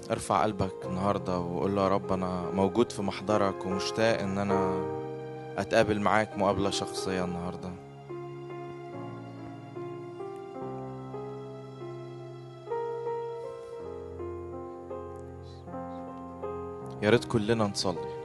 ارفع قلبك النهاردة وقول له يا رب أنا موجود في محضرك ومشتاق إن أنا أتقابل معاك مقابلة شخصية النهاردة. يا ريت كلنا نصلي.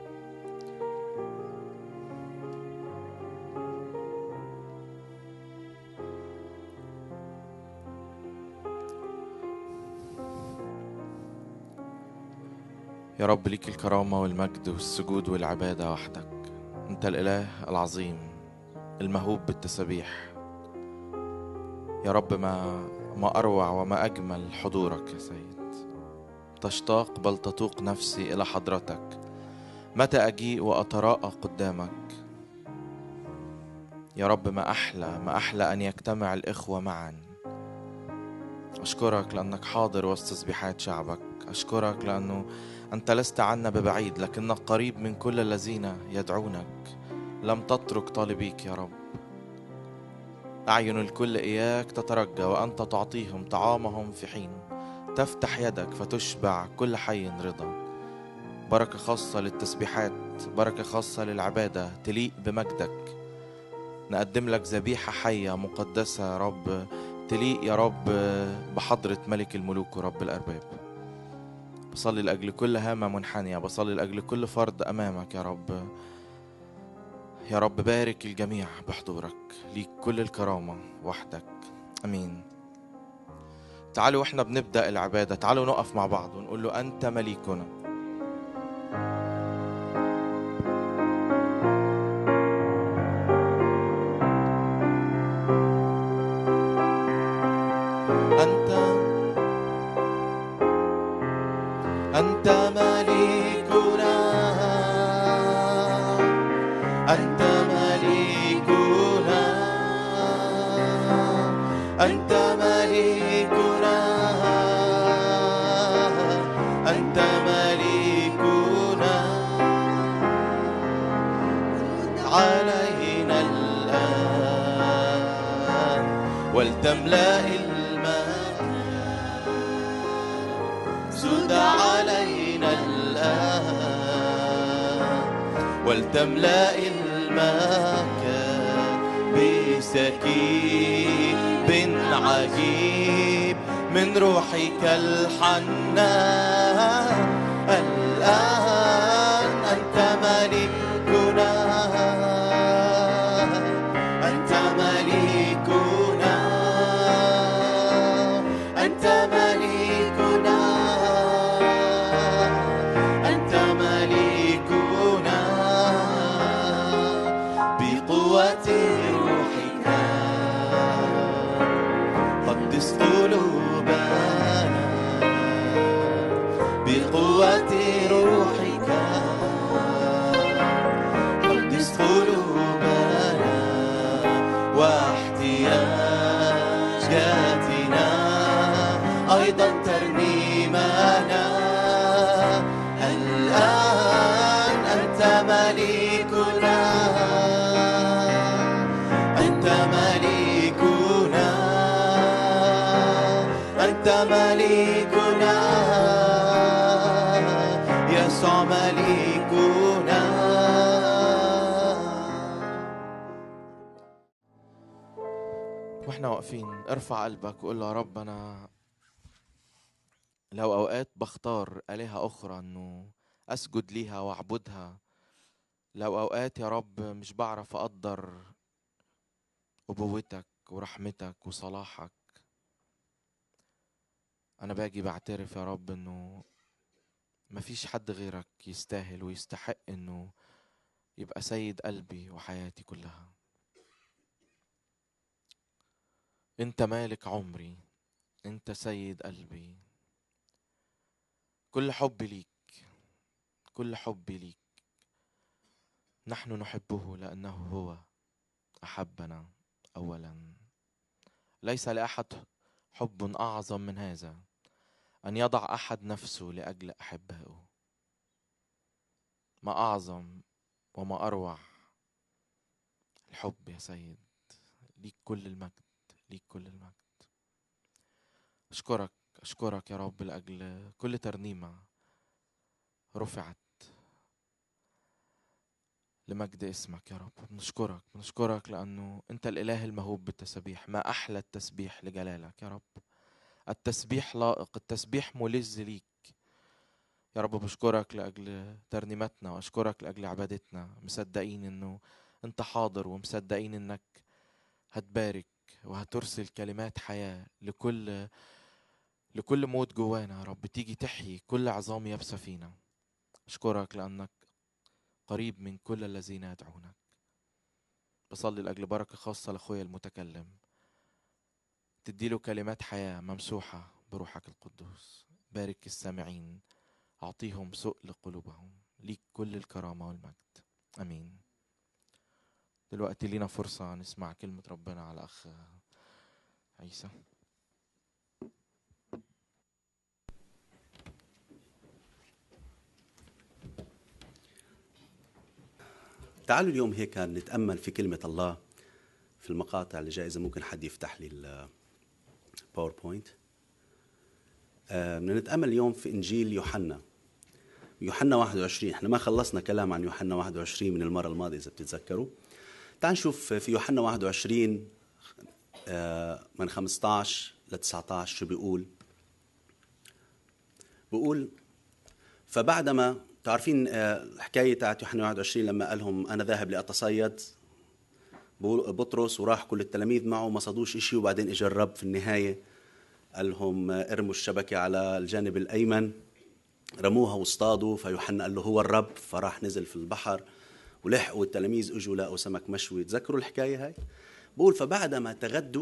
يا رب ليك الكرامة والمجد والسجود والعبادة وحدك. أنت الإله العظيم المهوب بالتسبيح. يا رب ما أروع وما أجمل حضورك يا سيد. تشتاق بل تتوق نفسي إلى حضرتك. متى أجيء وأتراءى قدامك يا رب؟ ما أحلى أن يجتمع الإخوة معا. أشكرك لأنك حاضر وسط تسبيحات شعبك. أشكرك لأنه أنت لست عنا ببعيد، لكنك قريب من كل الذين يدعونك. لم تترك طالبيك يا رب. أعين الكل إياك تترجى، وأنت تعطيهم طعامهم في حين. تفتح يدك فتشبع كل حي رضا. بركة خاصة للتسبيحات، بركة خاصة للعبادة تليق بمجدك. نقدم لك ذبيحة حية مقدسة يا رب، تليق يا رب بحضرة ملك الملوك ورب الأرباب. بصلي لأجل كل هامة منحنية، بصلي لأجل كل فرد أمامك يا رب. يا رب بارك الجميع بحضورك، ليك كل الكرامة وحدك. أمين. تعالوا وإحنا بنبدأ العبادة تعالوا نقف مع بعض ونقول له أنت مليكنا. أنت مليكنا، أنت مليكنا، أنت مليكنا، أنت مليكنا. علينا الآن ولتملأ سد علينا الآن ولتملأ المكان بسكيب عجيب من روحك الحنان. الآن أنت ملكنا، أنت ملكنا، أنت ملكنا، أنت ملكنا. بقوة روحك قدس قلوبنا، بقوة روحك قدس قلوبنا واحتياجاتنا أيضا ترنيمنا. الآن أنت مليكنا، أنت مليكنا، أنت مليكنا، يسوع مليكنا. واحنا واقفين ارفع قلبك وقول يا رب أنا لو أوقات بختار آلهة أخرى أنه أسجد ليها وأعبدها، لو أوقات يا رب مش بعرف أقدر أبوتك ورحمتك وصلاحك، أنا باجي بعترف يا رب أنه مفيش حد غيرك يستاهل ويستحق أنه يبقى سيد قلبي وحياتي كلها. أنت مالك عمري، أنت سيد قلبي. كل حبي ليك، كل حبي ليك. نحن نحبه لأنه هو أحبنا أولا. ليس لأحد حب أعظم من هذا، أن يضع أحد نفسه لأجل أحبائه. ما أعظم وما أروع الحب يا سيد. ليك كل المجد، ليك كل المجد. أشكرك أشكرك يا رب لأجل كل ترنيمة رفعت لمجد اسمك يا رب. بنشكرك لأنه أنت الإله الموهوب بالتسبيح. ما أحلى التسبيح لجلالك يا رب. التسبيح لائق، التسبيح ملذ ليك يا رب. بشكرك لأجل ترنيمتنا وأشكرك لأجل عبادتنا، مصدقين أنه أنت حاضر ومصدقين أنك هتبارك وهترسل كلمات حياة لكل موت جوانا يا رب، تيجي تحيي كل عظام يابسة فينا. أشكرك لأنك قريب من كل الذين يدعونك. بصلي لأجل بركة خاصة لأخويا المتكلم، تديله كلمات حياة ممسوحة بروحك القدوس. بارك السامعين، أعطيهم سؤل قلوبهم، ليك كل الكرامة والمجد. أمين. دلوقتي لينا فرصة نسمع كلمة ربنا على أخ عيسى. تعالوا اليوم هيك نتأمل في كلمة الله في المقاطع اللي جاي. إذا ممكن حد يفتح لي الباوربوينت. بدنا نتأمل اليوم في إنجيل يوحنا 21. احنا ما خلصنا كلام عن يوحنا 21 من المرة الماضية إذا بتتذكروا. تعال نشوف في يوحنا 21 من 15 ل 19 شو بيقول. فبعدما تعرفين الحكاية تاعت يوحنا 21 لما قال لهم أنا ذاهب لأتصيد، بطرس وراح كل التلاميذ معه ما صادوش إشي، وبعدين إجا الرب في النهاية قال لهم ارموا الشبكة على الجانب الأيمن، رموها واصطادوا. فيوحنا قال له هو الرب، فراح نزل في البحر ولحقوا التلاميذ، اجوا لقوا سمك مشوي. تذكروا الحكاية هاي؟ بقول فبعدما تغدوا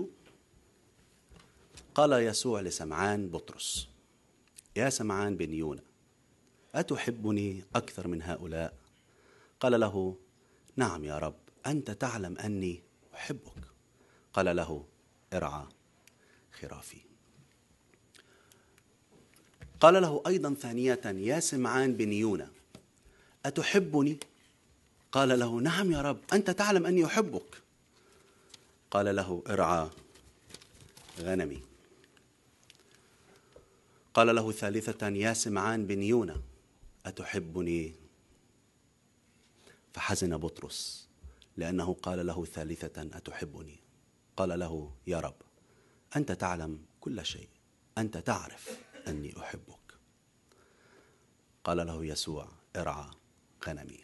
قال يسوع لسمعان بطرس يا سمعان بن يونا أتحبني أكثر من هؤلاء؟ قال له نعم يا رب، أنت تعلم أني أحبك. قال له ارعى خرافي. قال له أيضا ثانية يا سمعان بن يونا أتحبني؟ قال له نعم يا رب، أنت تعلم أني أحبك. قال له ارعى غنمي. قال له ثالثة يا سمعان بن يونا أتحبني؟ فحزن بطرس لأنه قال له ثالثة أتحبني. قال له يا رب، أنت تعلم كل شيء، أنت تعرف أني أحبك. قال له يسوع ارعى غنمي.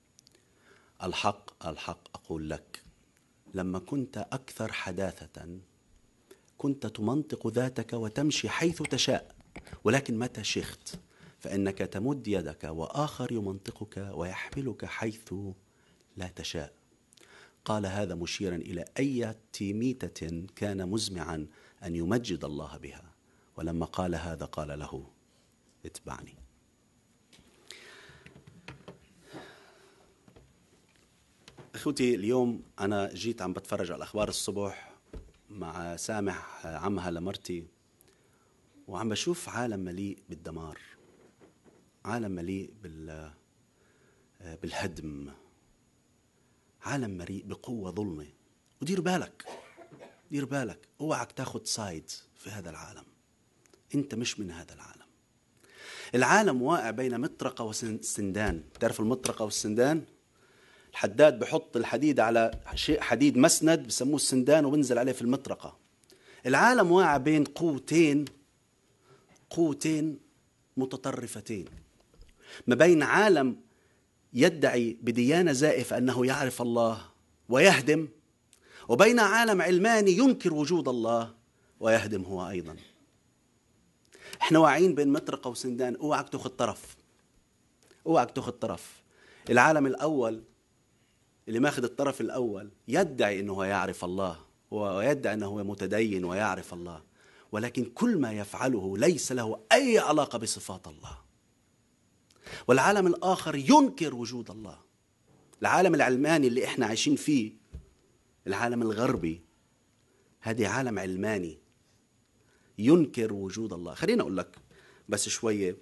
الحق الحق أقول لك، لما كنت أكثر حداثة كنت تمنطق ذاتك وتمشي حيث تشاء، ولكن متى شخت فإنك تمد يدك وآخر يمنطقك ويحملك حيث لا تشاء. قال هذا مشيرا إلى أي ميتة كان مزمعا أن يمجد الله بها. ولما قال هذا قال له اتبعني. أخوتي، اليوم أنا جيت عم بتفرج على الأخبار الصبح مع سامح عمها لمرتي، وعم بشوف عالم مليء بالدمار، عالم مليء بالهدم، عالم مليء بقوة ظلمة. ودير بالك، دير بالك، اوعك تاخد سايد في هذا العالم. انت مش من هذا العالم. العالم واقع بين مطرقة وسندان. تعرف المطرقة والسندان؟ الحداد بحط الحديد على شيء حديد مسند بسموه السندان وبنزل عليه في المطرقة. العالم واقع بين قوتين متطرفتين، ما بين عالم يدعي بديانة زائفة أنه يعرف الله ويهدم، وبين عالم علماني ينكر وجود الله ويهدم هو أيضا. احنا واعيين بين مطرقة وسندان. اوعك تاخذ طرف، اوعك تاخذ طرف. العالم الأول اللي ماخذ الطرف الأول يدعي أنه يعرف الله ويدعي أنه متدين ويعرف الله، ولكن كل ما يفعله ليس له أي علاقة بصفات الله. والعالم الآخر ينكر وجود الله. العالم العلماني اللي احنا عايشين فيه، العالم الغربي، هذا عالم علماني ينكر وجود الله. خلينا أقول لك بس شوية،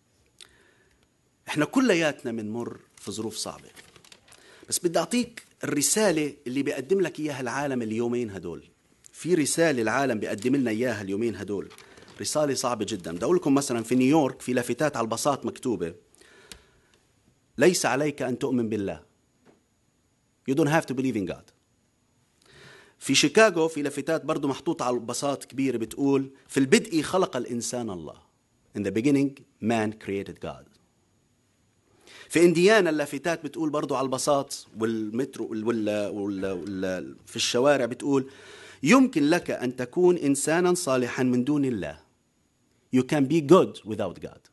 احنا كلياتنا بنمر في ظروف صعبة، بس بدي أعطيك الرسالة اللي بيقدم لك إياها العالم اليومين هدول. في رسالة العالم بيقدم لنا إياها اليومين هدول. رسالة صعبة جدا. بدي أقول لكم مثلا في نيويورك في لافتات على الباصات مكتوبة: ليس عليك أن تؤمن بالله. You don't have to believe in God. في شيكاغو في لافتات برضو محطوطة على الباصات كبيرة بتقول: في البدء خلق الإنسان الله. In the beginning man created God. في إنديانا اللافتات بتقول برضو على الباصات والمترو في الشوارع بتقول: يمكن لك أن تكون إنسانا صالحا من دون الله. You can be good without God.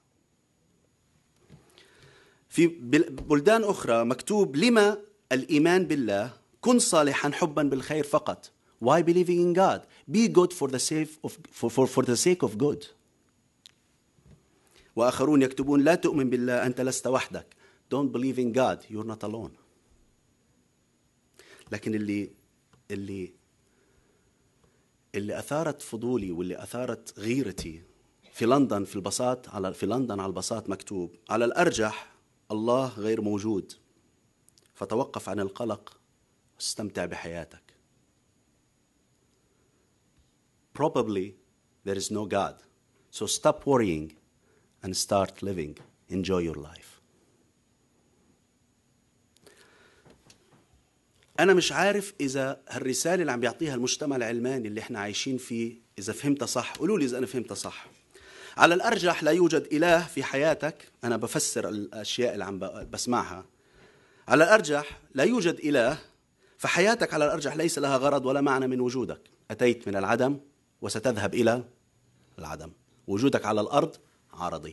في بلدان أخرى مكتوب: لما الإيمان بالله؟ كن صالحا حبا بالخير فقط. Why believing in God? Be good for the sake of good. وآخرون يكتبون: لا تؤمن بالله أنت لست وحدك. Don't believe in God. You're not alone. لكن اللي أثارت فضولي واللي أثارت غيرتي في لندن في لندن على الباصات مكتوب: على الأرجح الله غير موجود، فتوقف عن القلق واستمتع بحياتك. Probably there is no God. So stop worrying and start living. Enjoy your life. أنا مش عارف إذا هالرسالة اللي عم بيعطيها المجتمع العلماني اللي احنا عايشين فيه إذا فهمتها صح. قولوا لي إذا أنا فهمتها صح. على الأرجح لا يوجد إله في حياتك. أنا بفسر الأشياء اللي عم بسمعها. على الأرجح لا يوجد إله، فحياتك على الأرجح ليس لها غرض ولا معنى من وجودك. أتيت من العدم وستذهب إلى العدم. وجودك على الأرض عارضي.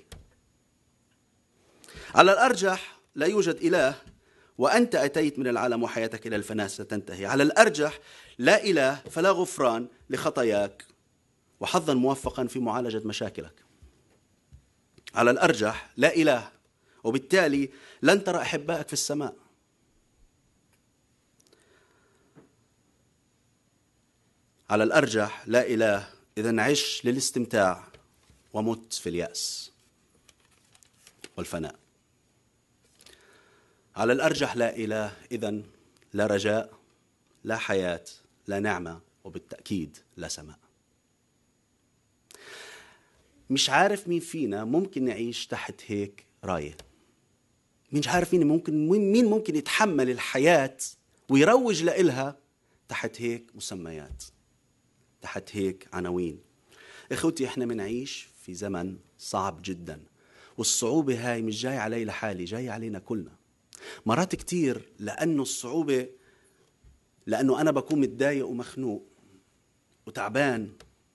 على الأرجح لا يوجد إله، وأنت أتيت من العالم وحياتك إلى الفناء ستنتهي. على الأرجح لا إله، فلا غفران لخطاياك وحظا موفقا في معالجة مشاكلك. على الأرجح لا إله، وبالتالي لن ترى أحبائك في السماء. على الأرجح لا إله، إذن عش للاستمتاع ومت في اليأس والفناء. على الأرجح لا إله، إذن لا رجاء، لا حياة، لا نعمة، وبالتأكيد لا سماء. مش عارف مين فينا ممكن نعيش تحت هيك راية. مش عارف مين ممكن يتحمل الحياة ويروج لإلها تحت هيك مسميات، تحت هيك عناوين. إخوتي، إحنا منعيش في زمن صعب جدا، والصعوبة هاي مش جاي علي لحالي، جاي علينا كلنا. مرات كتير لأنه الصعوبة، لأنه أنا بكون متضايق ومخنوق وتعبان،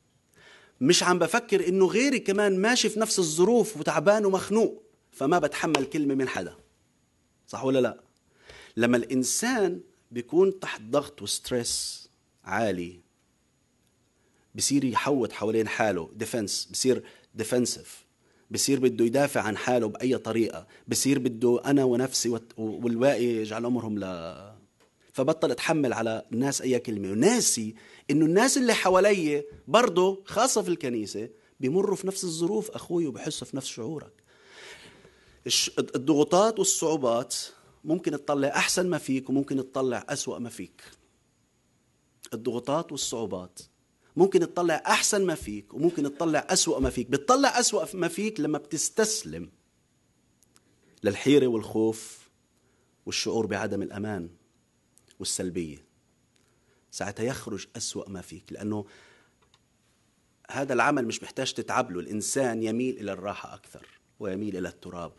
مش عم بفكر إنه غيري كمان ماشي في نفس الظروف وتعبان ومخنوق، فما بتحمل كلمة من حدا. صح ولا لا؟ لما الإنسان بيكون تحت ضغط وستريس عالي بصير يحوط حوالين حاله، بصير ديفنسيف، بصير بده يدافع عن حاله بأي طريقة، بصير بده أنا ونفسي والباقي يجعل أمرهم فبطل أتحمل على الناس أي كلمة، وناسي إنه الناس اللي حوالي برضه خاصة في الكنيسة بيمروا في نفس الظروف أخوي، وبحسوا في نفس شعورك. الضغوطات والصعوبات ممكن تطلع أحسن ما فيك وممكن تطلع أسوأ ما فيك. الضغوطات والصعوبات ممكن تطلع أحسن ما فيك وممكن تطلع أسوأ ما فيك. بتطلع أسوأ ما فيك لما بتستسلم للحيرة والخوف والشعور بعدم الأمان والسلبية. ساعتها يخرج أسوأ ما فيك، لأنه هذا العمل مش محتاج تتعب له. الإنسان يميل إلى الراحة أكثر، ويميل إلى التراب،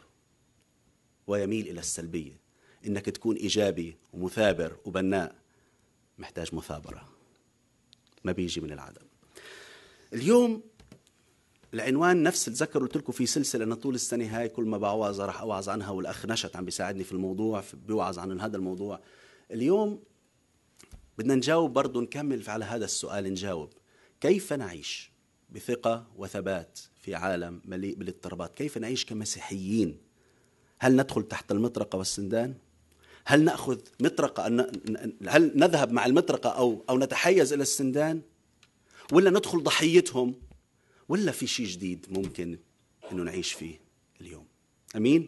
ويميل إلى السلبية. إنك تكون إيجابي ومثابر وبناء محتاج مثابرة، ما بيجي من العدم. اليوم العنوان نفس تذكروا قلت لكم في سلسلة أنا طول السنة هاي كل ما بعوز راح أوعظ عنها، والأخ نشط عم بيساعدني في الموضوع، بيوعظ عن هذا الموضوع. اليوم بدنا نجاوب برضو، نكمل على هذا السؤال، نجاوب كيف نعيش بثقة وثبات في عالم مليء بالاضطرابات. كيف نعيش كمسيحيين؟ هل ندخل تحت المطرقة والسندان؟ هل نأخذ مطرقة، هل نذهب مع المطرقة أو نتحيز إلى السندان؟ ولا ندخل ضحيتهم؟ ولا في شيء جديد ممكن إنه نعيش فيه اليوم؟ أمين؟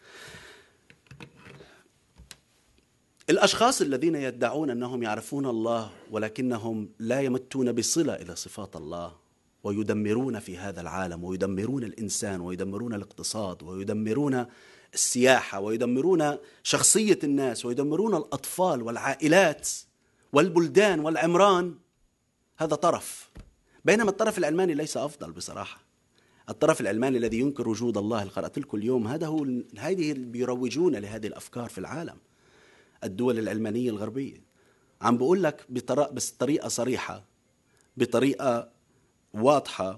الأشخاص الذين يدعون أنهم يعرفون الله ولكنهم لا يمتون بصلة إلى صفات الله ويدمرون في هذا العالم، ويدمرون الإنسان، ويدمرون الاقتصاد، ويدمرون السياحة، ويدمرون شخصية الناس، ويدمرون الأطفال والعائلات والبلدان والعمران. هذا طرف، بينما الطرف العلماني ليس أفضل بصراحة. الطرف العلماني الذي ينكر وجود الله اللي قرأت لكم اليوم، هذه بيروجون لهذه الأفكار في العالم. الدول العلمانية الغربية عم بقول لك بس بطريقة صريحة، بطريقة واضحة،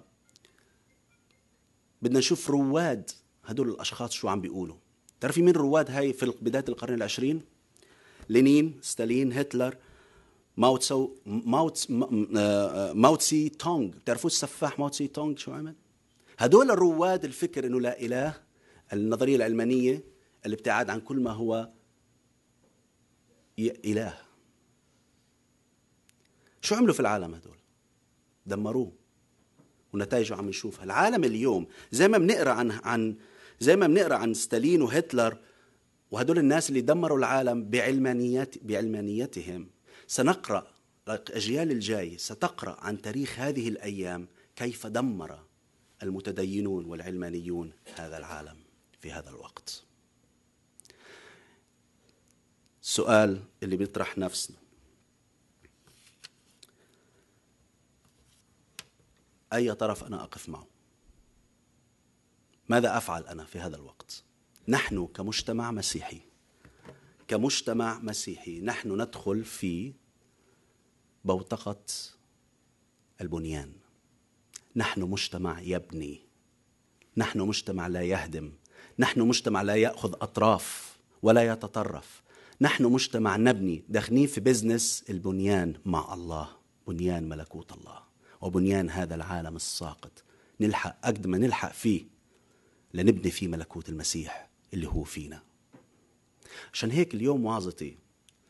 بدنا نشوف رواد هدول الأشخاص شو عم بيقولوا. تعرفي مين رواد هاي في بداية القرن العشرين؟ لينين، ستالين، هتلر، ماوتسي تونغ. بتعرفوا السفاح ماوتسي تونغ شو عمل؟ هدول الرواد الفكر انه لا اله، النظريه العلمانيه، الابتعاد عن كل ما هو اله. شو عملوا في العالم هدول؟ دمروه، ونتائجه عم نشوفها. العالم اليوم زي ما بنقرا عن ستالين وهتلر وهدول الناس اللي دمروا العالم بعلمانيتهم، سنقرأ الأجيال الجاية ستقرأ عن تاريخ هذه الأيام كيف دمر المتدينون والعلمانيون هذا العالم في هذا الوقت. السؤال اللي بيطرح نفسنا: أي طرف أنا أقف معه؟ ماذا أفعل أنا في هذا الوقت؟ نحن كمجتمع مسيحي نحن ندخل في بوتقة البنيان. نحن مجتمع يبني، نحن مجتمع لا يهدم، نحن مجتمع لا يأخذ أطراف ولا يتطرف. نحن مجتمع نبني، داخلين في بزنس البنيان مع الله، بنيان ملكوت الله وبنيان هذا العالم الساقط. نلحق قد ما نلحق فيه لنبني فيه ملكوت المسيح اللي هو فينا. عشان هيك اليوم وعظتي،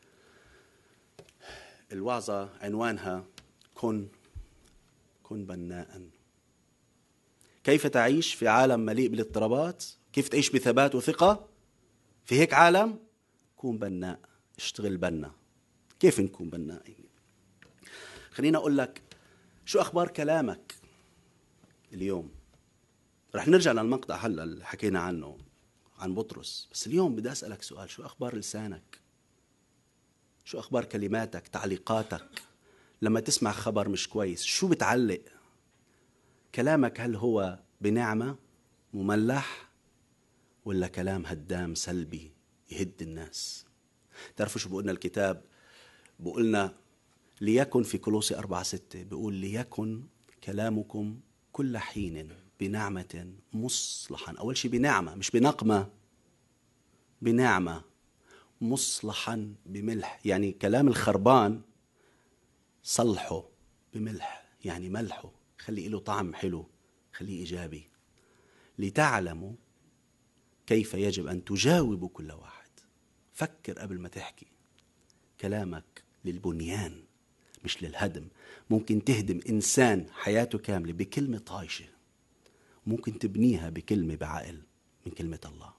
الوعظة عنوانها كن بناءً. كيف تعيش في عالم مليء بالاضطرابات؟ كيف تعيش بثبات وثقة في هيك عالم؟ كون بناء، اشتغل بنا. كيف نكون بنائين؟ خليني أقول لك شو أخبار كلامك اليوم. رح نرجع للمقطع هلا اللي حكينا عنه عن بطرس، بس اليوم بدي أسألك سؤال: شو أخبار لسانك؟ شو أخبار كلماتك، تعليقاتك؟ لما تسمع خبر مش كويس شو بتعلق؟ كلامك هل هو بنعمة مملح ولا كلام هدام سلبي يهد الناس؟ تعرفوا شو بقولنا الكتاب؟ بقولنا ليكن في كولوسي 4:6 بيقول ليكن كلامكم كل حين بنعمة مصلحا. أول شيء بنعمة، مش بنقمة، بنعمة مصلحا بملح. يعني كلام الخربان صلحه بملح، يعني ملحه، خلي له طعم حلو، خليه إيجابي. لتعلموا كيف يجب أن تجاوبوا كل واحد. فكر قبل ما تحكي. كلامك للبنيان مش للهدم. ممكن تهدم إنسان حياته كاملة بكلمة طايشة، ممكن تبنيها بكلمة بعقل من كلمة الله.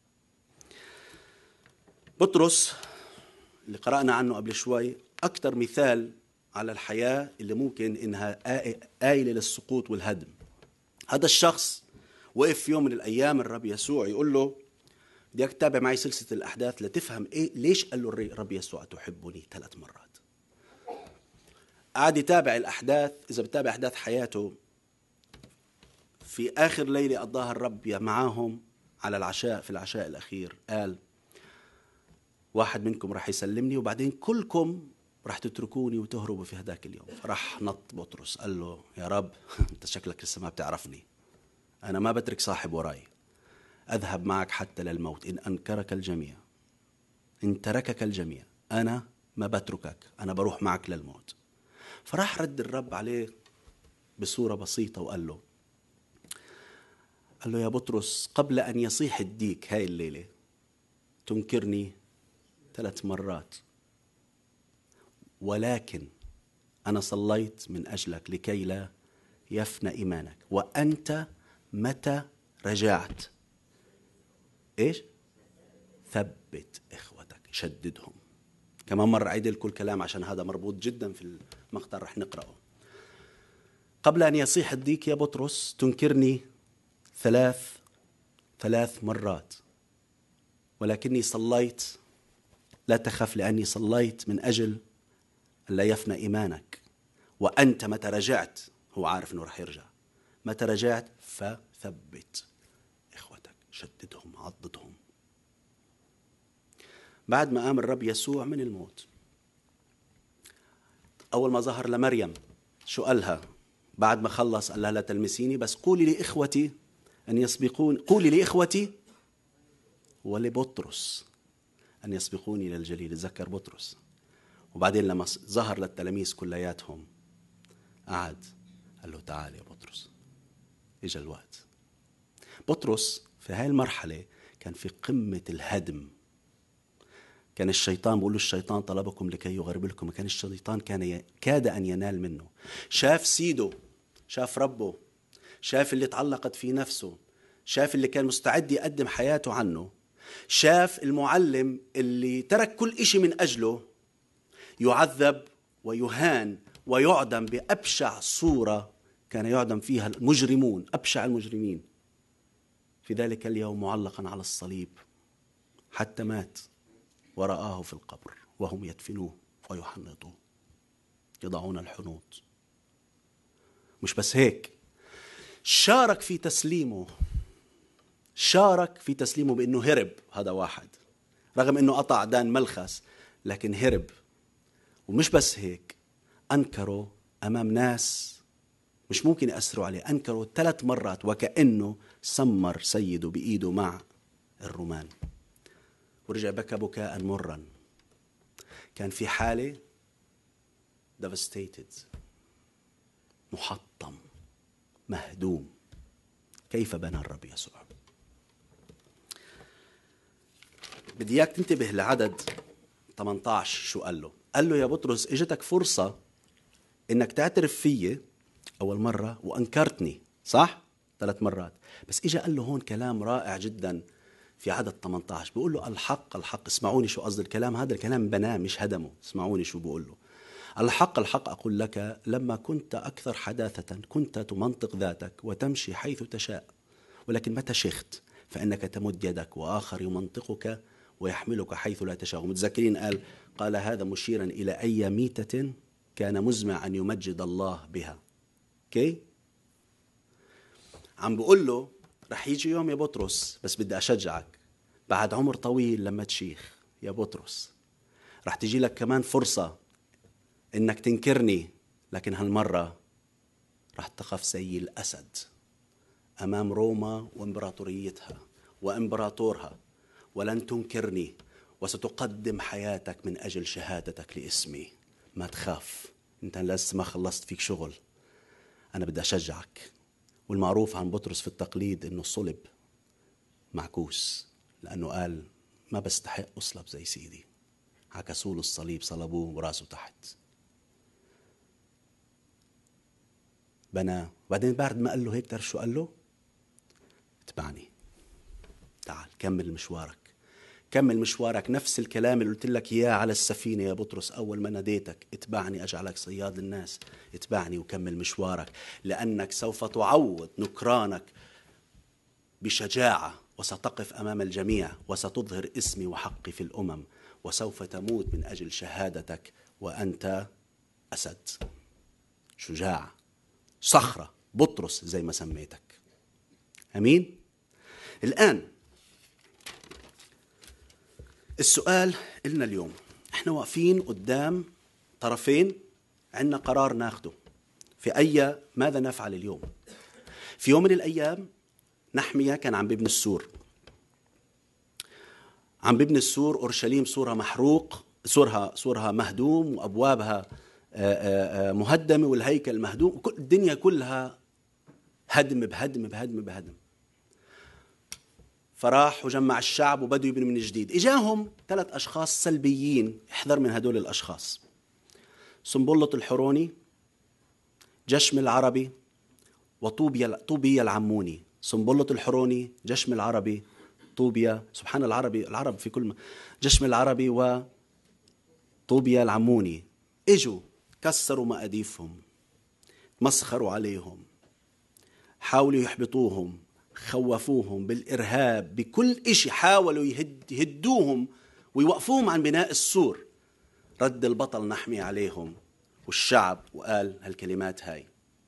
بطرس اللي قرأنا عنه قبل شوي أكتر مثال على الحياة اللي ممكن إنها آيلة للسقوط والهدم. هذا الشخص وقف في يوم من الأيام الرب يسوع يقول له: بدك تتابع معي سلسلة الأحداث لتفهم ليش قال له الرب يسوع تحبني 3 مرات. قعد يتابع الأحداث. إذا بتابع أحداث حياته، في آخر ليلة قضاها الرب معاهم على العشاء، في العشاء الأخير قال: واحد منكم راح يسلمني وبعدين كلكم راح تتركوني وتهربوا في هداك اليوم. فراح نط بطرس قال له: يا رب أنت شكلك لسه ما بتعرفني، أنا ما بترك صاحب وراي، أذهب معك حتى للموت. إن أنكرك الجميع، إن تركك الجميع، أنا ما بتركك، أنا بروح معك للموت. فراح رد الرب عليه بصورة بسيطة وقال له يا بطرس، قبل أن يصيح الديك هاي الليلة تنكرني 3 مرات، ولكن أنا صليت من أجلك لكي لا يفنى إيمانك، وأنت متى رجعت إيش؟ ثبت إخوتك، شددهم. كمان مرة عيد لكم الكلام عشان هذا مربوط جدا في المقطع رح نقرأه. قبل أن يصيح الديك يا بطرس تنكرني ثلاث مرات، ولكني صليت، لا تخف لأني صليت من أجل ألا يفنى إيمانك، وأنت متى رجعت، هو عارف أنه رح يرجع، متى رجعت فثبت إخوتك، شددهم، عضدهم. بعد ما قام الرب يسوع من الموت، أول ما ظهر لمريم شو قالها؟ بعد ما خلص قال لها لا تلمسيني، بس قولي لإخوتي أن يسبقون، قولي لإخوتي ولبطرس أن يسبقوني إلى الجليل. تذكر بطرس. وبعدين لما ظهر للتلاميذ كلياتهم قعد قال له تعال يا بطرس، إجا الوقت. بطرس في هاي المرحلة كان في قمة الهدم. كان الشيطان بيقول له الشيطان طلبكم لكي يغرب لكم، كان الشيطان كاد أن ينال منه. شاف سيده، شاف ربه، شاف اللي تعلقت في نفسه، شاف اللي كان مستعد يقدم حياته عنه، شاف المعلم اللي ترك كل إشي من أجله يعذب ويهان ويعدم بأبشع صورة كان يعدم فيها المجرمون، أبشع المجرمين. في ذلك اليوم معلقا على الصليب حتى مات، ورآه في القبر وهم يدفنوه ويحنطوه، يضعون الحنوط. مش بس هيك، شارك في تسليمه بأنه هرب. هذا واحد رغم أنه قطع دان ملخس لكن هرب. ومش بس هيك، أنكروا أمام ناس مش ممكن يأثروا عليه، أنكروا 3 مرات وكأنه سمر سيده بإيده مع الرومان، ورجع بكى بكاء مرا. كان في حالة devastated، محطم، مهدوم. كيف بنى الرب يسوع؟ بدي اياك تنتبه لعدد 18. شو قال له؟ قال له يا بطرس اجتك فرصة انك تعترف فيي اول مرة وانكرتني، صح؟ 3 مرات. بس اجا قال له هون كلام رائع جدا في عدد 18. بيقول له الحق الحق، اسمعوني شو قصد الكلام هذا، الكلام بناه مش هدمه. اسمعوني شو بقول له. الحق الحق أقول لك لما كنت أكثر حداثة كنت تمنطق ذاتك وتمشي حيث تشاء، ولكن متى شخت فإنك تمد يدك وآخر يمنطقك ويحملك حيث لا تشاء. متذكرين قال هذا مشيرا إلى أي ميتة كان مزمع أن يمجد الله بها. اوكي، عم بقول له رح يجي يوم يا بطرس، بس بدي أشجعك بعد عمر طويل لما تشيخ يا بطرس رح تجي لك كمان فرصة إنك تنكرني، لكن هالمرة رح تقف زي الأسد أمام روما وإمبراطوريتها وإمبراطورها، ولن تنكرني، وستقدم حياتك من أجل شهادتك لاسمي. ما تخاف، أنت لسه ما خلصت، فيك شغل. أنا بدي أشجعك. والمعروف عن بطرس في التقليد إنه صلب معكوس، لأنه قال ما بستحق أصلب زي سيدي. عكسوا له الصليب، صلبوه وراسه تحت. بناه. وبعدين بعد ما قال له هيك، تعرف شو قال له؟ اتبعني، تعال كمل مشوارك، كمل مشوارك. نفس الكلام اللي قلت لك إياه على السفينة يا بطرس أول ما ناديتك، اتبعني أجعلك صياد للناس. اتبعني وكمل مشوارك، لأنك سوف تعوض نكرانك بشجاعة، وستقف أمام الجميع وستظهر اسمي وحقي في الأمم، وسوف تموت من أجل شهادتك وأنت أسد، شجاع، صخرة، بطرس زي ما سميتك. أمين. الآن السؤال إلنا اليوم، إحنا واقفين قدام طرفين، عندنا قرار ناخده في ماذا نفعل اليوم. في يوم من الأيام نحمية كان عم ببني السور، أورشليم سورها محروق، سورها مهدوم، وأبوابها مهدمة، والهيكل مهدوم، الدنيا كلها هدم بهدم بهدم بهدم. فراح وجمع الشعب وبدوا يبنوا من جديد. إجاهم 3 أشخاص سلبيين، احذر من هدول الأشخاص: سنبلط الحروني، جشم العربي، وطوبيا العموني. سنبلط الحروني، جشم العربي، طوبيا، سبحان العرب في كل جشم العربي وطوبيا العموني. اجوا كسروا مقاديفهم، مسخروا عليهم، حاولوا يحبطوهم، خوفوهم بالإرهاب، بكل إشي حاولوا يهدوهم ويوقفوهم عن بناء السور. رد البطل نحمي عليهم والشعب وقال هالكلمات هاي،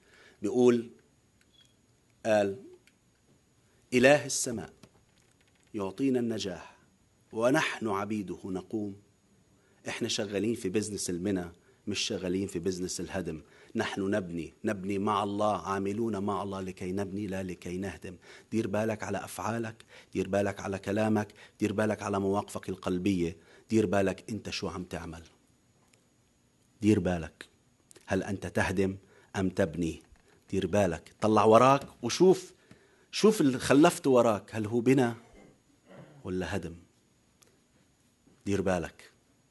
قال إله السماء يعطينا النجاح ونحن عبيده نقوم. إحنا شغالين في بزنس المنى، مش شغالين في بزنس الهدم. نحن نبني مع الله، عاملون مع الله لكي نبني لا لكي نهدم. دير بالك على أفعالك، دير بالك على كلامك، دير بالك على مواقفك القلبية، دير بالك أنت شو عم تعمل. دير بالك، هل أنت تهدم أم تبني؟ دير بالك، طلع وراك وشوف اللي خلفته وراك، هل هو بنى ولا هدم؟ دير بالك.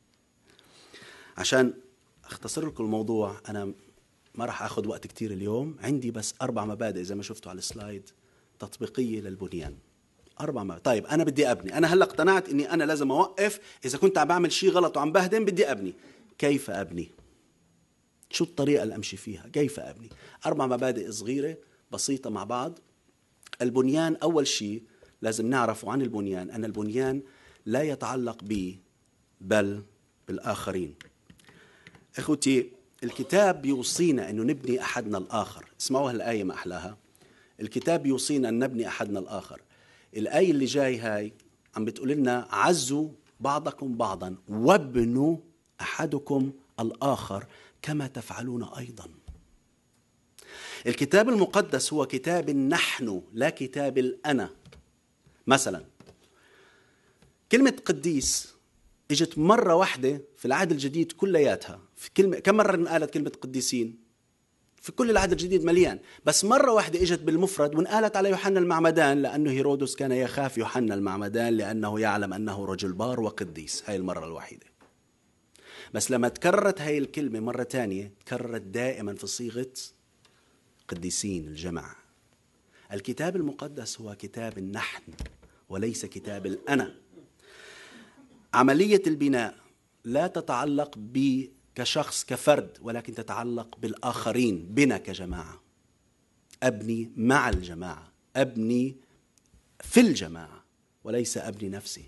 عشان اختصر لكم الموضوع، أنا ما راح أخذ وقت كتير اليوم، عندي بس 4 مبادئ زي ما شفتوا على السلايد تطبيقية للبنيان. 4 مبادئ. طيب أنا بدي أبني، أنا هلأ اقتنعت إني أنا لازم أوقف، إذا كنت عم بعمل شيء غلط وعم بهدم بدي أبني. كيف أبني؟ شو الطريقة اللي أمشي فيها؟ كيف أبني؟ 4 مبادئ صغيرة بسيطة مع بعض. البنيان، أول شيء لازم نعرفه عن البنيان أن البنيان لا يتعلق بي بل بالآخرين. إخوتي، الكتاب بيوصينا أنه نبني أحدنا الآخر. اسمعوا هالآية ما أحلاها. الكتاب بيوصينا أن نبني أحدنا الآخر. الآية اللي جاي هاي عم بتقول لنا عزوا بعضكم بعضا وابنوا أحدكم الآخر كما تفعلون أيضا. الكتاب المقدس هو كتاب النحن لا كتاب الأنا. مثلا كلمة قديس اجت مرة واحدة في العهد الجديد كلياتها. في كم مرة انقالت كلمة قديسين؟ في كل العهد الجديد مليان، بس مرة واحدة اجت بالمفرد وانقالت على يوحنا المعمدان، لأنه هيرودس كان يخاف يوحنا المعمدان لأنه يعلم أنه رجل بار وقديس. هاي المرة الوحيدة. بس لما تكررت هاي الكلمة مرة تانية، تكررت دائما في صيغة قديسين، الجمع. الكتاب المقدس هو كتاب النحن وليس كتاب الأنا. عملية البناء لا تتعلق بي كشخص كفرد، ولكن تتعلق بالآخرين، بنا كجماعة. أبني مع الجماعة، أبني في الجماعة، وليس أبني نفسي.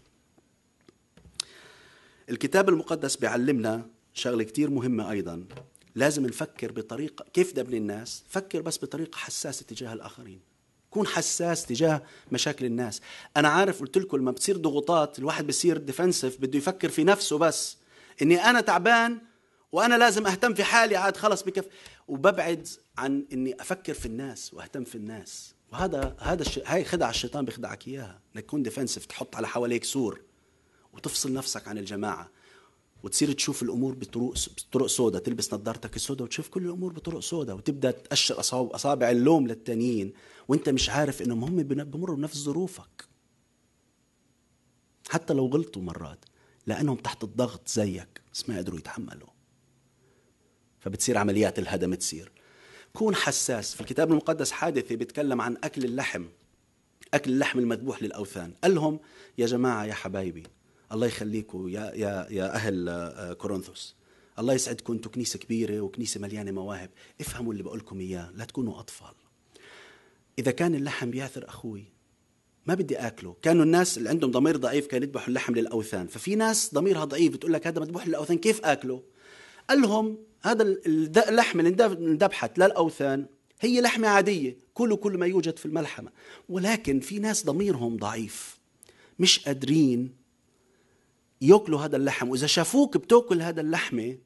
الكتاب المقدس بيعلمنا شغلة كتير مهمة أيضا. لازم نفكر بطريقة كيف نبني الناس. فكر بس بطريقة حساسة تجاه الآخرين. كون حساس تجاه مشاكل الناس. أنا عارف، قلت لكم لما بتصير ضغوطات الواحد بصير ديفنسيف، بده يفكر في نفسه بس، إني أنا تعبان وأنا لازم أهتم في حالي، عاد خلص بكف، وببعد عن إني أفكر في الناس وأهتم في الناس. وهذا هاي خدعة الشيطان بيخدعك إياها، إنك تكون ديفنسيف، تحط على حواليك سور وتفصل نفسك عن الجماعة، وتصير تشوف الأمور بطرق سودة، تلبس نظارتك السودة وتشوف كل الأمور بطرق سودة، وتبدأ تقشر أصابع اللوم للتانيين وانت مش عارف إنهم هم بمروا بنفس ظروفك، حتى لو غلطوا مرات، لأنهم تحت الضغط زيك بس ما قدروا يتحملوا. فبتصير عمليات الهدم تصير. كون حساس. في الكتاب المقدس حادثة بيتكلم عن أكل اللحم المذبوح للأوثان. قال لهم يا جماعة، يا حبايبي، الله يخليكم يا أهل كورنثوس، الله يسعدكم، أنتم كنيسة كبيرة وكنيسة مليانة مواهب، افهموا اللي بقولكم إياه، لا تكونوا أطفال. إذا كان اللحم بيعثر أخوي ما بدي أكله. كانوا الناس اللي عندهم ضمير ضعيف كانوا يذبحوا اللحم للأوثان. ففي ناس ضميرها ضعيف بتقول لك هذا مذبوح للأوثان كيف أكله؟ قال لهم هذا اللحم اللي اندبحت للأوثان هي لحمة عادية، كل ما يوجد في الملحمة. ولكن في ناس ضميرهم ضعيف مش قادرين يأكلوا هذا اللحم، وإذا شافوك بتأكل هذا اللحمة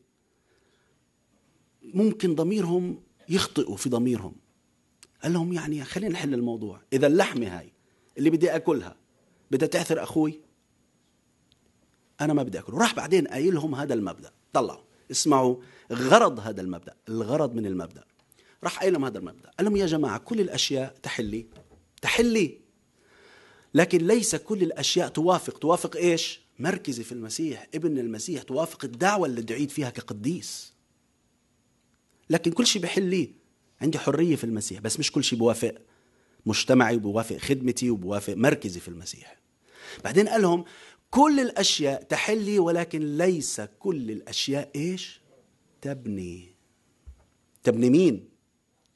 ممكن ضميرهم يخطئوا في ضميرهم. قال لهم يعني خلينا نحل الموضوع. إذا اللحمة هاي اللي بدي أكلها بدها تعثر أخوي، أنا ما بدي أكله. راح بعدين قايلهم هذا المبدأ. طلعوا اسمعوا غرض هذا المبدأ، الغرض من المبدأ. راح قايلهم هذا المبدأ، قال لهم يا جماعة كل الأشياء تحلي، لكن ليس كل الأشياء توافق إيش؟ مركزي في المسيح، ابن المسيح، توافق الدعوة اللي دعيت فيها كقديس. لكن كل شيء بحل لي، عندي حرية في المسيح، بس مش كل شيء بوافق مجتمعي وبوافق خدمتي وبوافق مركزي في المسيح. بعدين قال لهم كل الأشياء تحلي، ولكن ليس كل الأشياء إيش؟ تبني مين؟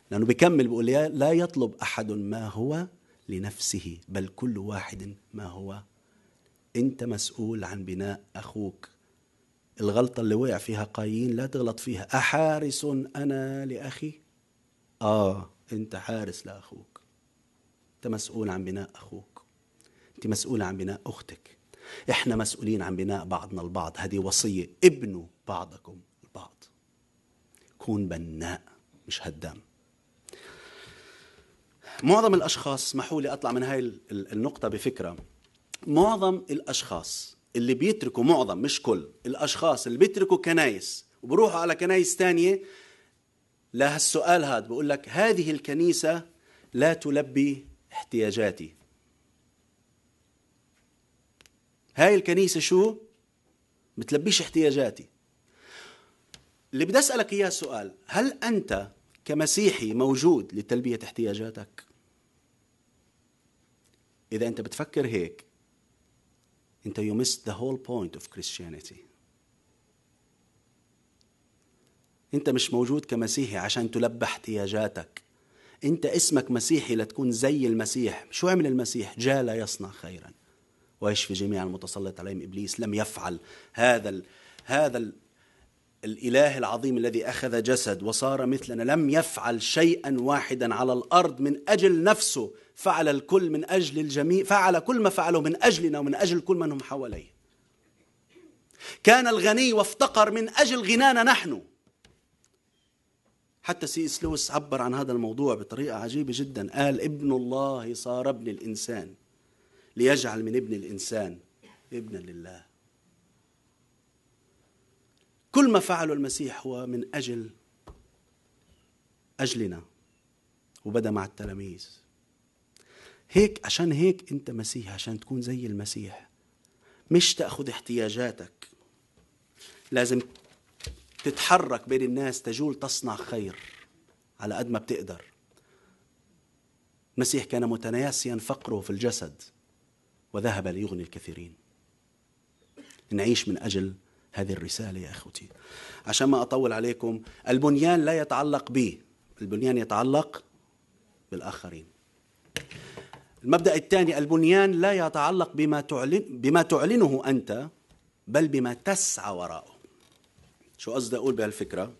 لأنه بيكمل بيقول لا يطلب أحد ما هو لنفسه بل كل واحد ما هو. أنت مسؤول عن بناء أخوك. الغلطة اللي وقع فيها قايين لا تغلط فيها. أحارس أنا لأخي؟ أنت حارس لأخوك. أنت مسؤول عن بناء أخوك. أنت مسؤول عن بناء أختك. إحنا مسؤولين عن بناء بعضنا البعض. هذه وصية. ابنوا بعضكم البعض. كون بناء مش هدام. معظم الأشخاص، اسمحوا لي أطلع من هاي النقطة بفكرة. معظم الأشخاص اللي بيتركوا، معظم مش كل الأشخاص اللي بيتركوا كنايس وبروحوا على كنايس تانية لهالسؤال هذا، بقول لك هذه الكنيسة لا تلبي احتياجاتي. هاي الكنيسة شو؟ بتلبيش احتياجاتي. اللي بدي أسألك إياه سؤال، هل أنت كمسيحي موجود لتلبية احتياجاتك؟ إذا أنت بتفكر هيك، أنت you missed the whole point of Christianity. أنت مش موجود كمسيحي عشان تلبى احتياجاتك. أنت اسمك مسيحي لتكون زي المسيح. شو عمل المسيح؟ جاء لا يصنع خيرا ويشفي جميع المتسلط عليهم إبليس. لم يفعل هذا الإله العظيم الذي أخذ جسد وصار مثلنا، لم يفعل شيئا واحدا على الأرض من أجل نفسه. فعل الكل من أجل الجميع. فعل كل ما فعله من أجلنا ومن أجل كل من هم حواليه. كان الغني وافتقر من أجل غنانا نحن. حتى سي.إس. لويس عبر عن هذا الموضوع بطريقة عجيبة جدا. قال ابن الله صار ابن الإنسان ليجعل من ابن الإنسان ابنا لله. كل ما فعله المسيح هو من أجلنا، وبدأ مع التلاميذ. عشان هيك أنت مسيح، عشان تكون زي المسيح. مش تأخذ احتياجاتك، لازم تتحرك بين الناس، تجول تصنع خير على قد ما بتقدر. المسيح كان متناسيا فقره في الجسد وذهب ليغني الكثيرين. نعيش من أجل هذه الرسالة يا أخوتي. عشان ما أطول عليكم، البنيان لا يتعلق بي، البنيان يتعلق بالآخرين. المبدأ الثاني، البنيان لا يتعلق بما تعلنه أنت، بل بما تسعى وراءه. شو قصدي أقول بهالفكرة؟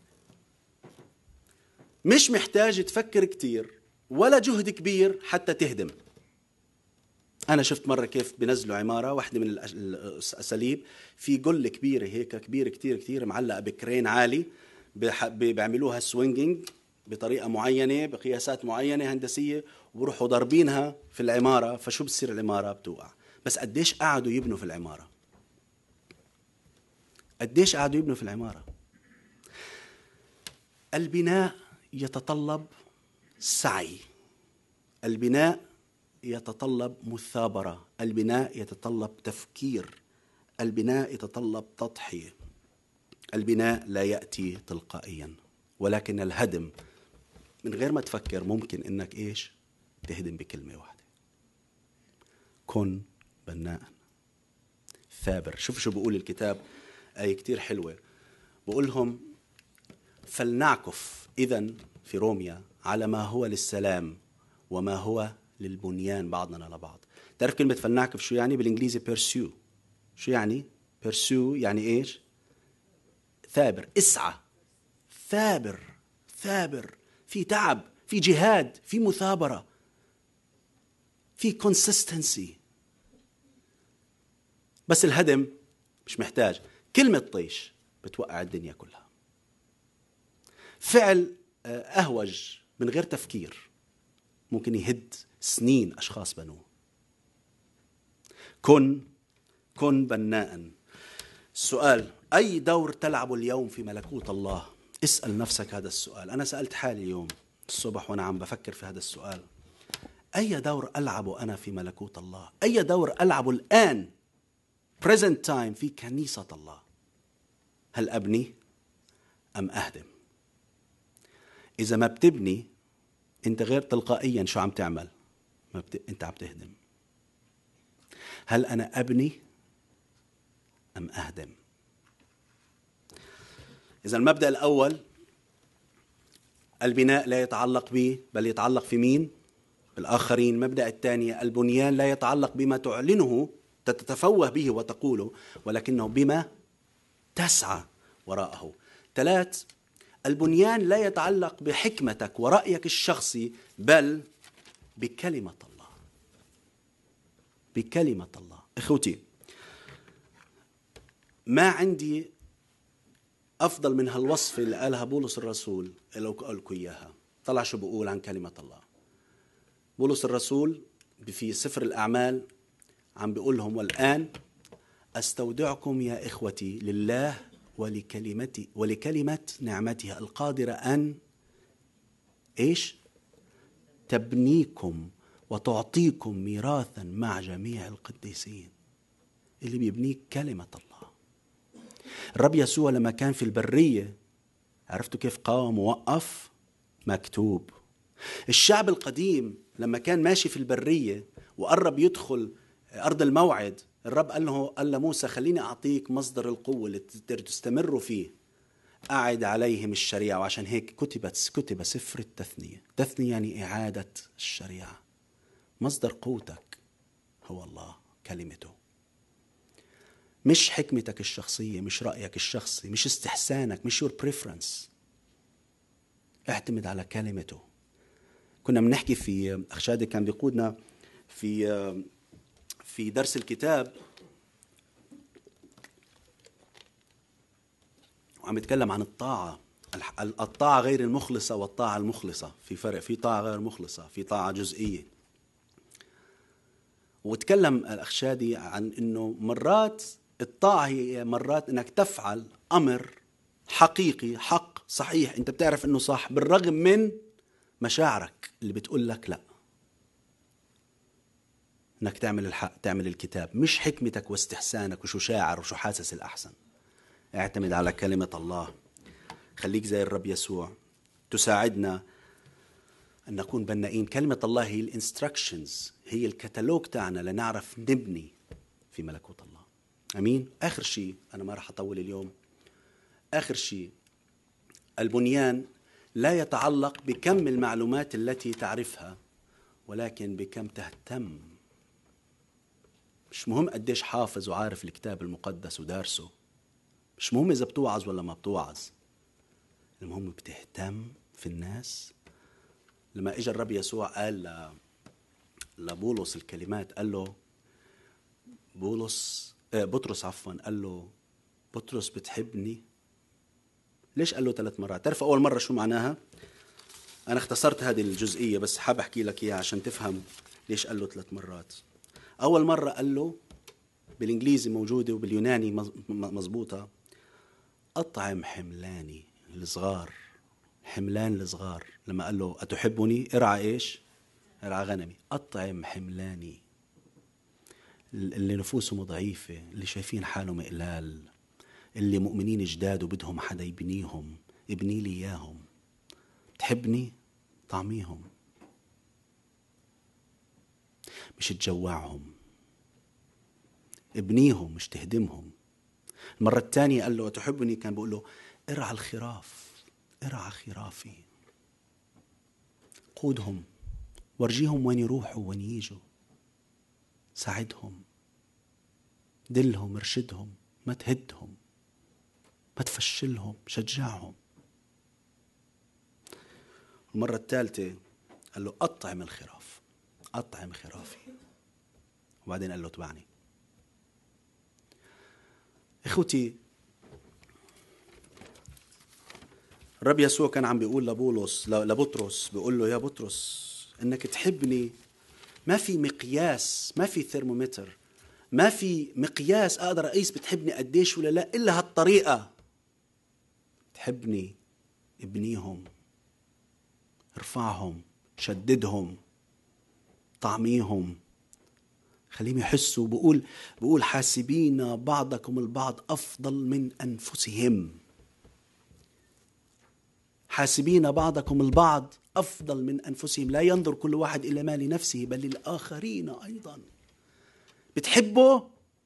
مش محتاج تفكر كتير ولا جهد كبير حتى تهدم. أنا شفت مرة كيف بنزلوا عمارة، واحدة من الأساليب في قلة كبيرة هيك، كبيرة كتير كتير، معلقة بكرين عالي، بيعملوها سوينجينج بطريقة معينة بقياسات معينة هندسية، وبروحوا ضاربينها في العمارة. فشو بتصير؟ العمارة بتوقع. بس قديش قعدوا يبنوا في العمارة؟ قديش قعدوا يبنوا في العمارة؟ البناء يتطلب سعي، البناء يتطلب مثابرة، البناء يتطلب تفكير، البناء يتطلب تضحية. البناء لا يأتي تلقائيا، ولكن الهدم من غير ما تفكر ممكن انك ايش؟ تهدم بكلمة واحدة. كن بناء ثابر. شو بقول الكتاب؟ آية كتير حلوة. بقول لهم فلنعكف إذن في روميا على ما هو للسلام وما هو للبنيان بعضنا لبعض. تعرف كلمة فلنعكف شو يعني بالإنجليزي؟ pursue. شو يعني pursue؟ يعني إيش؟ ثابر، اسعى، ثابر، في تعب، في جهاد، في مثابرة، في consistency. بس الهدم مش محتاج. كلمة طيش بتوقع الدنيا كلها. فعل أهوج من غير تفكير ممكن يهد سنين أشخاص بنوه. كن بناء. السؤال، أي دور تلعب اليوم في ملكوت الله؟ اسأل نفسك هذا السؤال. أنا سألت حالي اليوم الصبح وأنا عم بفكر في هذا السؤال. أي دور ألعب أنا في ملكوت الله؟ أي دور ألعب الآن present time في كنيسة الله؟ هل أبني أم أهدم؟ إذا ما بتبني أنت غير تلقائيا شو عم تعمل؟ أنت عم تهدم. هل أنا أبني أم أهدم؟ إذا المبدأ الأول البناء لا يتعلق به بل يتعلق في مين؟ الآخرين. المبدأ الثاني البنيان لا يتعلق بما تعلنه تتفوه به وتقوله، ولكنه بما تسعى وراءه. 3 البنيان لا يتعلق بحكمتك ورأيك الشخصي بل بكلمة الله. بكلمة الله. إخوتي، ما عندي أفضل من هالوصف اللي قالها بولس الرسول لو قلت إياها. طلع شو بقول عن كلمة الله. بولس الرسول في سفر الأعمال عم بيقول لهم: والآن أستودعكم يا إخوتي لله ولكلمة نعمته القادرة أن إيش؟ تبنيكم وتعطيكم ميراثا مع جميع القديسين. اللي بيبنيك كلمة الله. الرب يسوع لما كان في البرية عرفتوا كيف قام ووقف؟ مكتوب. الشعب القديم لما كان ماشي في البرية وقرب يدخل أرض الموعد، الرب قال لموسى: خليني أعطيك مصدر القوة اللي تستمروا فيه. أعد عليهم الشريعة، وعشان هيك كتب سفر التثنية. تثنية يعني إعادة الشريعة. مصدر قوتك هو الله، كلمته، مش حكمتك الشخصية، مش رأيك الشخصي، مش استحسانك، مش your preference. اعتمد على كلمته. كنا بنحكي في أخشادي كان بيقودنا في درس الكتاب وعم يتكلم عن الطاعة. الطاعة غير المخلصة والطاعة المخلصة. في فرق، في طاعة غير مخلصة، في طاعة جزئية. وتكلم الأخشادي عن إنه مرات الطاعة هي مرات إنك تفعل أمر حقيقي، حق، صحيح، أنت بتعرف إنه صح، بالرغم من مشاعرك اللي بتقول لك لا. إنك تعمل الحق، تعمل الكتاب، مش حكمتك واستحسانك وشو شاعر وشو حاسس الأحسن. اعتمد على كلمة الله. خليك زي الرب يسوع. تساعدنا أن نكون بنائين. كلمة الله هي الانستراكشنز، هي الكتالوج تاعنا لنعرف نبني في ملكوت الله. أمين. آخر شيء، أنا ما راح أطول اليوم، آخر شيء، البنيان لا يتعلق بكم المعلومات التي تعرفها، ولكن بكم تهتم. مش مهم قديش حافظ وعارف الكتاب المقدس ودارسه، مش مهم إذا بتوعظ ولا ما بتوعظ، المهم بتهتم في الناس. لما إجا الرب يسوع قال لبولس الكلمات، قال له بطرس قال له: بطرس بتحبني؟ ليش قال له 3 مرات؟ تعرف أول مرة شو معناها؟ أنا اختصرت هذه الجزئية بس حاب أحكي لك إياها عشان تفهم ليش قال له 3 مرات. أول مرة قال له بالإنجليزي موجودة وباليوناني مزبوطة: أطعم حملاني الصغار. حملان الصغار. لما قال له: أتحبني؟ ارعى إيش؟ ارعى غنمي. أطعم حملاني. اللي نفوسهم ضعيفة، اللي شايفين حالهم إقلال، اللي مؤمنين جداد وبدهم حدا يبنيهم، ابني لي إياهم. تحبني؟ طعميهم، مش تجوعهم. ابنيهم مش تهدمهم. المرة الثانية قال له: أتحبني؟ كان بيقول له: ارعى الخراف، ارعى خرافي. قودهم، ورجيهم وين يروحوا وين ييجوا، ساعدهم، دلهم، ارشدهم، ما تهدهم، ما تفشلهم، شجعهم. المرة الثالثة قال له: أطعم الخراف، أطعم خرافي. وبعدين قال له: اتبعني. إخوتي، الرب يسوع كان عم بيقول لبطرس، بيقول له: يا بطرس، إنك تحبني ما في مقياس، ما في ثرمومتر، ما في مقياس أقدر أقيس بتحبني قديش ولا لا إلا هالطريقة. تحبني، ابنيهم، ارفعهم، شددهم، طعميهم، خليهم يحسوا. بقول حاسبين بعضكم البعض أفضل من أنفسهم. حاسبين بعضكم البعض أفضل من أنفسهم. لا ينظر كل واحد إلى ما لنفسه بل للآخرين أيضا. بتحبه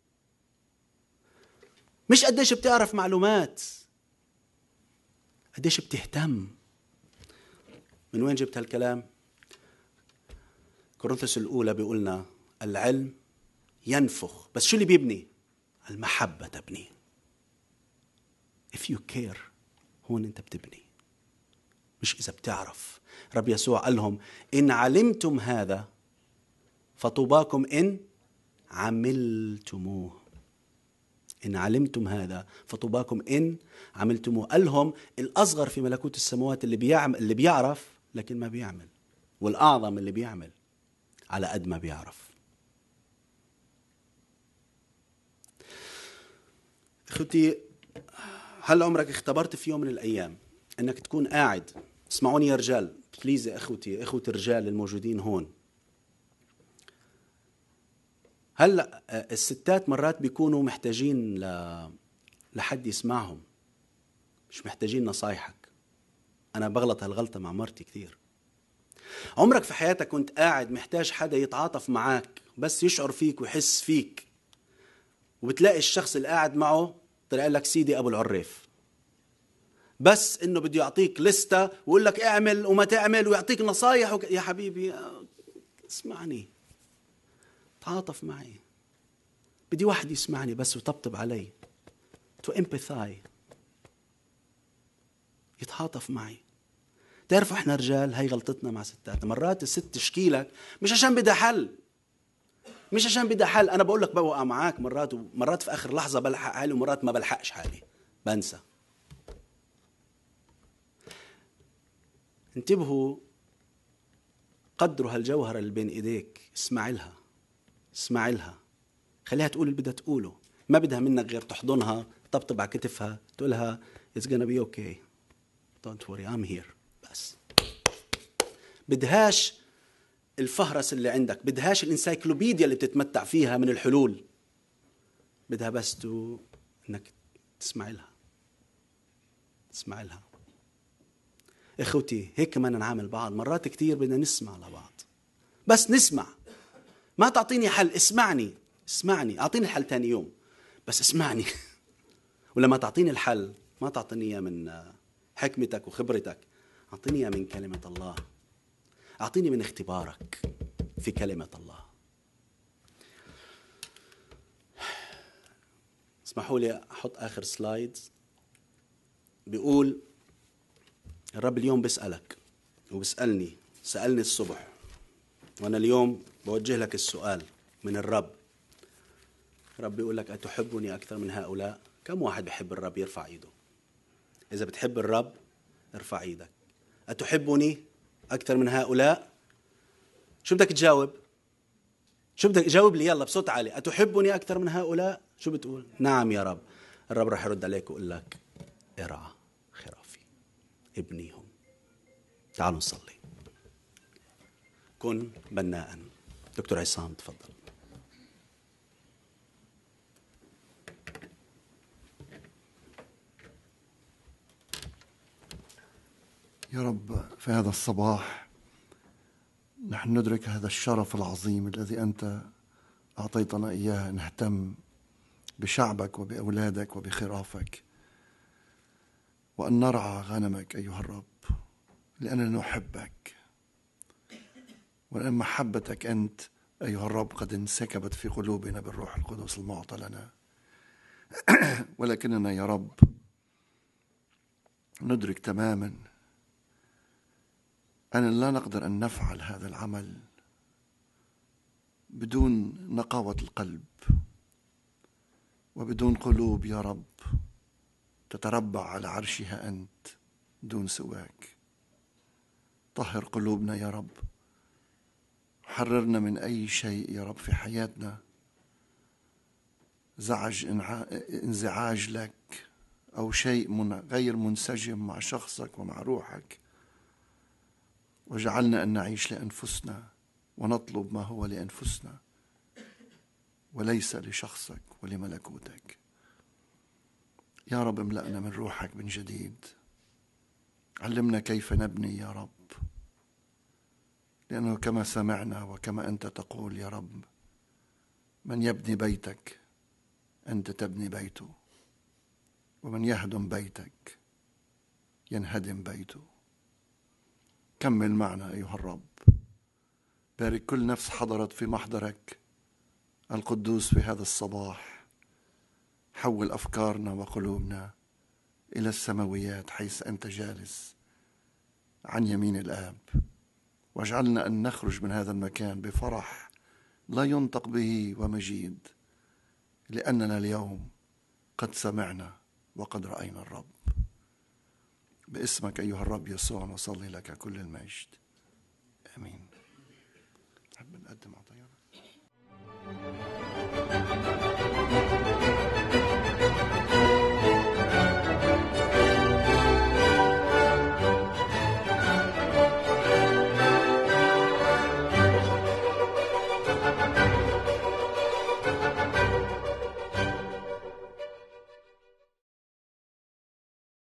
مش قديش بتعرف معلومات، قديش بتهتم. من وين جبت هالكلام؟ كورنثوس الأولى بيقولنا العلم ينفخ، بس شو اللي بيبني؟ المحبة تبني. if you care هون أنت بتبني، مش إذا بتعرف. رب يسوع قال لهم إن علمتم هذا فطوباكم إن عملتموه. إن علمتم هذا فطوباكم إن عملتموه. قال لهم الأصغر في ملكوت السماوات اللي بيعرف لكن ما بيعمل، والأعظم اللي بيعمل على قد ما بيعرف. أخوتي، هل عمرك اختبرت في يوم من الأيام أنك تكون قاعد، اسمعوني يا رجال بليز يا أخوتي، أخوتي الرجال الموجودين هون، هلأ الستات مرات بيكونوا محتاجين لحد يسمعهم، مش محتاجين نصايحك. أنا بغلط هالغلطة مع مرتي كثير. عمرك في حياتك كنت قاعد محتاج حدا يتعاطف معاك، بس يشعر فيك ويحس فيك، وبتلاقي الشخص اللي قاعد معه طلع لك سيدي أبو العريف، بس إنه بده يعطيك لستة ويقول لك اعمل وما تعمل ويعطيك نصايح يا حبيبي اسمعني، تعاطف معي، بدي واحد يسمعني بس ويطبطب علي، to empathize، يتعاطف معي. تعرفوا احنا رجال هاي غلطتنا مع ستاتنا، مرات الست تشكيلك مش عشان بدها حل، مش عشان بدها حل. انا بقول لك بوقع معاك مرات، ومرات في اخر لحظه بلحق حالي، ومرات ما بلحقش حالي، بنسى. انتبهوا، قدروا هالجوهره اللي بين ايديك، اسمع لها، اسمع لها، خليها تقول اللي بدها تقوله. ما بدها منك غير تحضنها، تطبطب على كتفها، تقولها it's gonna be okay, don't worry I'm here. بس بدهاش الفهرس اللي عندك، بدهاش الانسايكلوبيديا اللي بتتمتع فيها من الحلول، بدها بس انك تسمع لها، تسمع لها. اخوتي هيك ما نعامل بعض، مرات كتير بدنا نسمع لبعض، بس نسمع، ما تعطيني حل، اسمعني، اسمعني، اعطيني الحل تاني يوم، بس اسمعني. ولما تعطيني الحل ما تعطيني اياه من حكمتك وخبرتك، اعطيني اياه من كلمة الله، اعطيني من اختبارك في كلمة الله. اسمحوا لي احط اخر سلايد. بيقول الرب اليوم بيسألك وبيسألني، سألني الصبح، وانا اليوم بوجه لك السؤال من الرب. الرب بيقول لك أتحبني أكثر من هؤلاء؟ كم واحد بيحب الرب يرفع ايده؟ إذا بتحب الرب ارفع ايدك. أتحبني أكثر من هؤلاء؟ شو بدك تجاوب؟ شو بدك جاوب لي يلا بصوت عالي، أتحبني أكثر من هؤلاء؟ شو بتقول؟ نعم يا رب. الرب راح يرد عليك ويقول لك ارعى خرافي، ابنيهم. تعالوا نصلي. كن بناء. دكتور عصام تفضل. يا رب في هذا الصباح نحن ندرك هذا الشرف العظيم الذي أنت أعطيتنا إياه، نهتم بشعبك وبأولادك وبخرافك، وأن نرعى غنمك أيها الرب، لأننا نحبك، ولأن محبتك أنت أيها الرب قد انسكبت في قلوبنا بالروح القدس المعطى لنا. ولكننا يا رب ندرك تماما أن لا نقدر أن نفعل هذا العمل بدون نقاوة القلب وبدون قلوب يا رب تتربع على عرشها أنت دون سواك. طهر قلوبنا يا رب، حررنا من أي شيء يا رب في حياتنا انزعاج لك أو شيء غير منسجم مع شخصك ومع روحك، وجعلنا أن نعيش لأنفسنا ونطلب ما هو لأنفسنا وليس لشخصك ولملكوتك. يا رب املأنا من روحك من جديد، علمنا كيف نبني يا رب، لأنه كما سمعنا وكما أنت تقول يا رب، من يبني بيتك أنت تبني بيته، ومن يهدم بيتك ينهدم بيته. كمل معنا أيها الرب. بارك كل نفس حضرت في محضرك القدوس في هذا الصباح. حول أفكارنا وقلوبنا إلى السماويات حيث أنت جالس عن يمين الآب، واجعلنا أن نخرج من هذا المكان بفرح لا ينطق به ومجيد، لأننا اليوم قد سمعنا وقد رأينا الرب. باسمك أيها الرب يسوع نصلي لك كل المجد، آمين. نحب نقدم عطية.